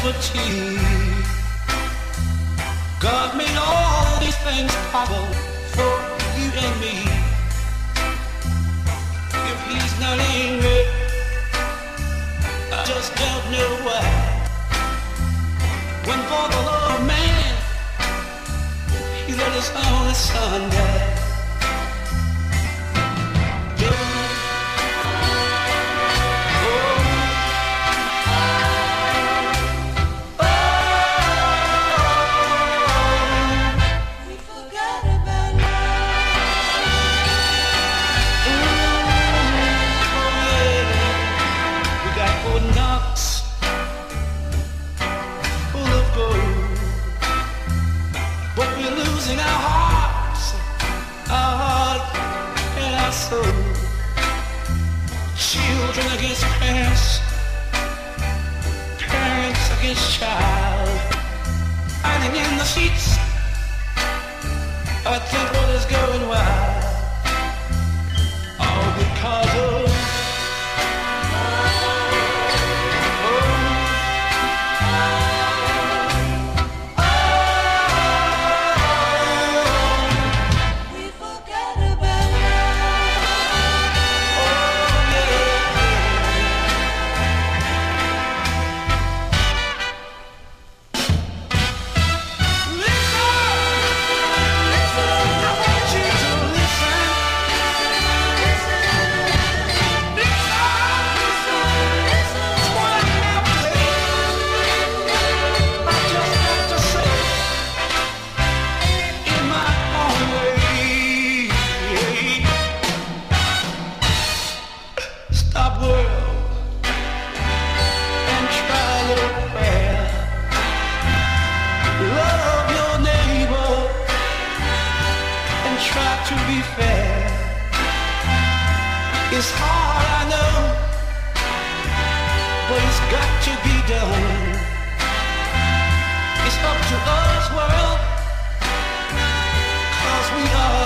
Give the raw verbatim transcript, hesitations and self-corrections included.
liberty. God made all these things possible for you and me. If he's not angry, I just don't know why. When for the love of man, he let his only son die. Children against parents, parents against child, hiding in the sheets. I think what is going wild, all because of to be fair. It's hard, I know, but it's got to be done. It's up to us, world, 'cause we are